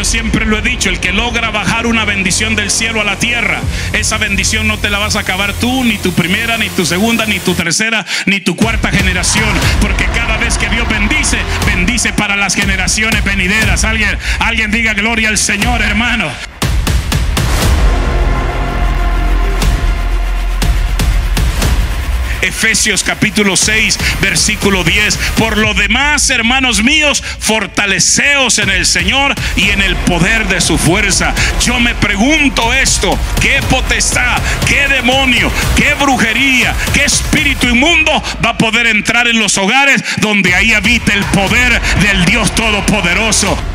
Yo siempre lo he dicho, el que logra bajar una bendición del cielo a la tierra, esa bendición no te la vas a acabar tú, ni tu primera, ni tu segunda, ni tu tercera, ni tu cuarta generación, porque cada vez que Dios bendice, bendice para las generaciones venideras. Alguien diga gloria al Señor, hermano. Efesios capítulo 6 versículo 10. Por lo demás, hermanos míos, fortaleceos en el Señor y en el poder de su fuerza. Yo me pregunto esto: ¿qué potestad, qué demonio, qué brujería, qué espíritu inmundo va a poder entrar en los hogares donde ahí habita el poder del Dios Todopoderoso?